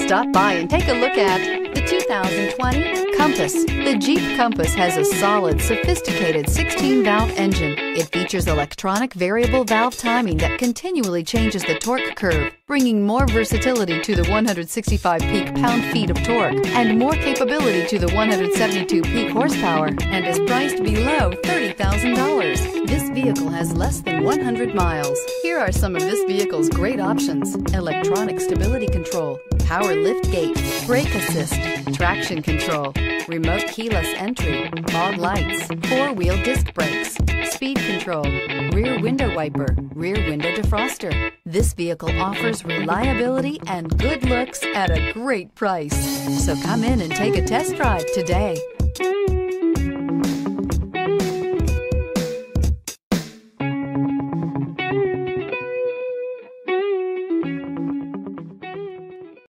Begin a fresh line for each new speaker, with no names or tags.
Stop by and take a look at the 2020 Compass. The Jeep Compass has a solid, sophisticated 16-valve engine. It features electronic variable valve timing that continually changes the torque curve, bringing more versatility to the 165 peak pound-feet of torque and more capability to the 172 peak horsepower, and is priced below $30,000. This vehicle has less than 100 miles. Here are some of this vehicle's great options: electronic stability control, power lift gate, brake assist, traction control, remote keyless entry, fog lights, four-wheel disc brakes, speed control, rear window wiper, rear window defroster. This vehicle offers reliability and good looks at a great price. So come in and take a test drive today.